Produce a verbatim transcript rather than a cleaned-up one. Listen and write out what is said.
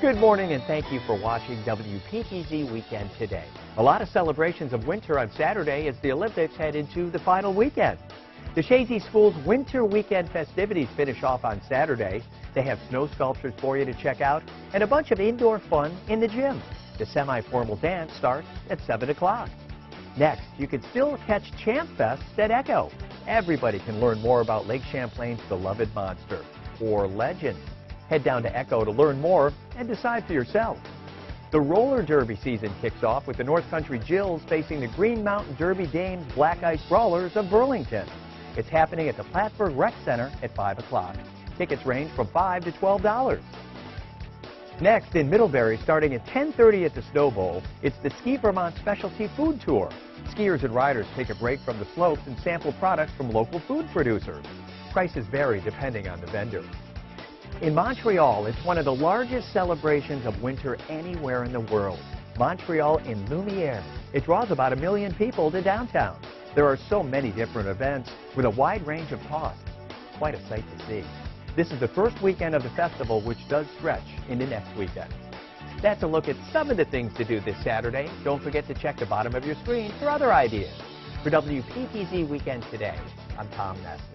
Good morning and thank you for watching W P T Z Weekend Today. A lot of celebrations of winter on Saturday as the Olympics head into the final weekend. The Shazy School's Winter Weekend festivities finish off on Saturday. They have snow sculptures for you to check out and a bunch of indoor fun in the gym. The semi-formal dance starts at seven o'clock. Next, you can still catch Champ Fest at Echo. Everybody can learn more about Lake Champlain's beloved monster or legend. Head down to Echo to learn more and decide for yourself. The roller derby season kicks off with the North Country Jills facing the Green Mountain Derby Dames Black Ice Brawlers of Burlington. It's happening at the Plattsburgh Rec Center at five o'clock. Tickets range from five to twelve dollars. Next, in Middlebury, starting at ten thirty at the Snow Bowl, it's the Ski Vermont Specialty Food Tour. Skiers and riders take a break from the slopes and sample products from local food producers. Prices vary depending on the vendor. In Montreal, it's one of the largest celebrations of winter anywhere in the world. Montreal in Lumiere. It draws about a million people to downtown. There are so many different events with a wide range of costs. Quite a sight to see. This is the first weekend of the festival, which does stretch into next weekend. That's a look at some of the things to do this Saturday. Don't forget to check the bottom of your screen for other ideas. For W P T Z Weekend Today, I'm Tom Messner.